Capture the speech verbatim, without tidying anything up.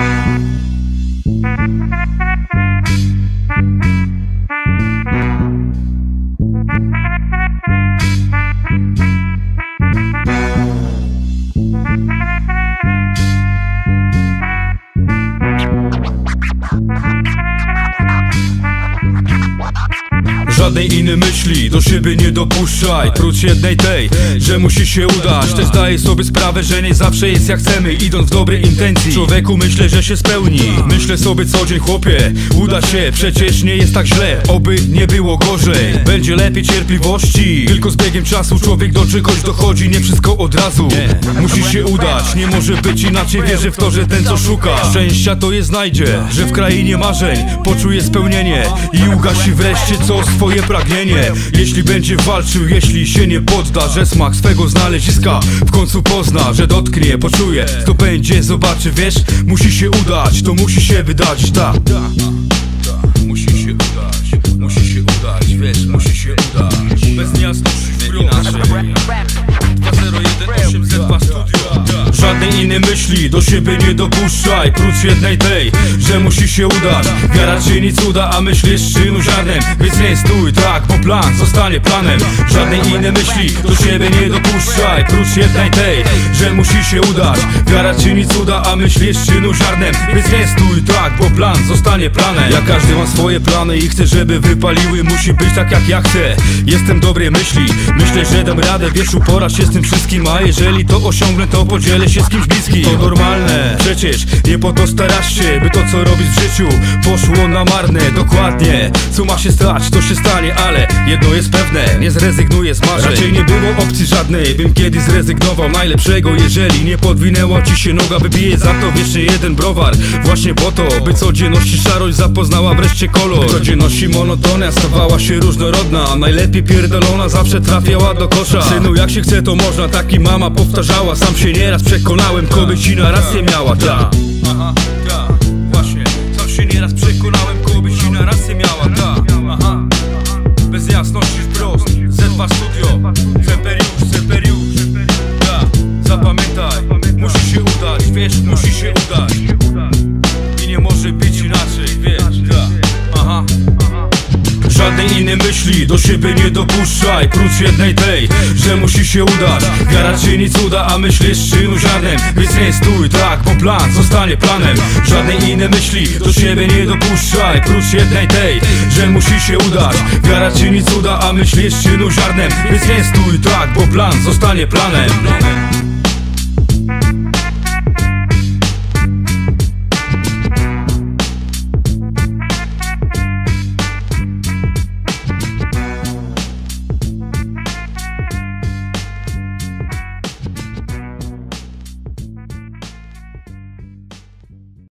Żadnej innej myśli do siebie nie dopuszczaj, prócz jednej tej, że musi się udać. Też zdaję sobie sprawę, że nie zawsze jest jak chcemy, idąc w dobrej intencji. Człowieku, myślę, że się spełni. Myślę sobie co dzień, chłopie, uda się, przecież nie jest tak źle. Oby nie było gorzej, będzie lepiej, cierpliwości. Tylko z biegiem czasu człowiek do czegoś dochodzi, nie wszystko od razu. Musi się udać, nie może być inaczej. Wierzę w to, że ten co szuka szczęścia to je znajdzie, że w krainie marzeń poczuje spełnienie i ugasi wreszcie co swoje pragnienie. Jeśli będzie walczył, jeśli się nie podda, że smak swego znaleziska w końcu pozna, że dotknie, poczuje, to będzie, zobaczy, wiesz, musi się udać, to musi się wydać, tak. Musi się udać, musi się udać, wiesz, musi się udać. Bez niejasności inaczej. dwa zero jeden osiem zet dwa Studio. Żadnej innej myśli do siebie nie dopuszczaj, prócz jednej tej, że musi się udać. Wiara czyni cuda, a myśl jest czynu ziarnem, więc nie stój tak, bo plan zostanie planem. Żadnej innej myśli do siebie nie dopuszczaj, prócz jednej tej, że musi się udać. Wiara czyni cuda, a myśl jest czynu ziarnem, więc nie stój tak, bo plan zostanie planem. Ja każdy ma swoje plany i chcę, żeby wypaliły. Musi być tak jak ja chcę, jestem dobrej myśli. Myślę, że dam radę, wiesz, uporać się z tym wszystkim. A jeżeli to osiągnę, to podzielę się z kimś bliskim. To normalne, przecież nie po to starasz się, by to co robisz w życiu poszło na marne. Dokładnie, co ma się stać, to się stanie, ale jedno jest pewne, nie zrezygnuję z marzeń. Raczej nie było opcji żadnej, bym kiedyś zrezygnował najlepszego. Jeżeli nie podwinęła ci się noga, wybiję za to jeszcze jeden browar. Właśnie po to, by codzienności szarość zapoznała wreszcie kolor. By codzienności monotonia stawała się różnorodna, a najlepiej pierdolona zawsze trafiała do kosza. Synu, jak się chce to można, tak i mama powtarzała. Sam się nieraz przekonałem, kobiecina rację miała, ta. Aha, ta, właśnie, sam się nieraz przekonałem, kobiecina rację miała, ta. Aha, bez jasności wprost, zet dwa Studio, Zemperiusz, Zemperiusz, ta. Zapamiętaj, musi się udać, wiesz, musi się udać. I nie może być inaczej, wiesz, ta. Aha. Żadnej innej myśli do siebie nie dopuszczaj, prócz jednej tej, że musi się udać. Wiara czyni cuda, a myśl jest czynu ziarnem, więc nie stój tak, bo plan zostanie planem. Żadnej innej myśli do siebie nie dopuszczaj, prócz jednej tej, że musi się udać. Wiara czyni cuda, a myśl jest czynu ziarnem, więc nie stój tak, bo plan zostanie planem.